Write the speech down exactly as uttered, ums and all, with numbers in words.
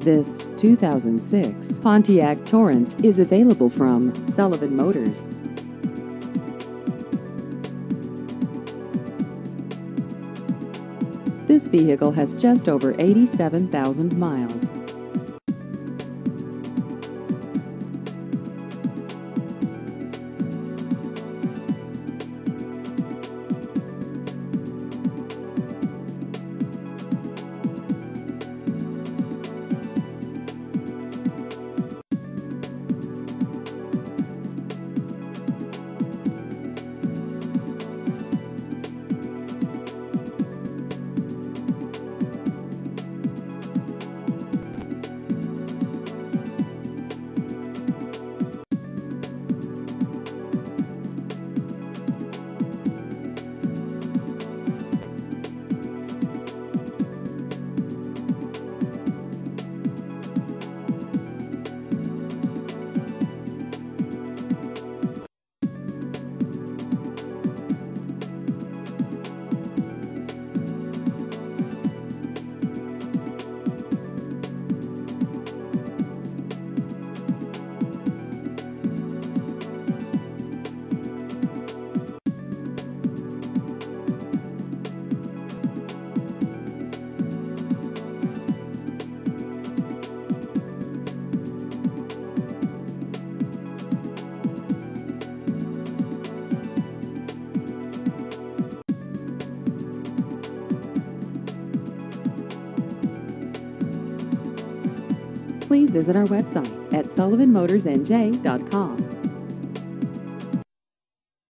This two thousand six Pontiac Torrent is available from Sullivan Motors. This vehicle has just over eighty-seven thousand miles. Please visit our website at sullivan motors n j dot com.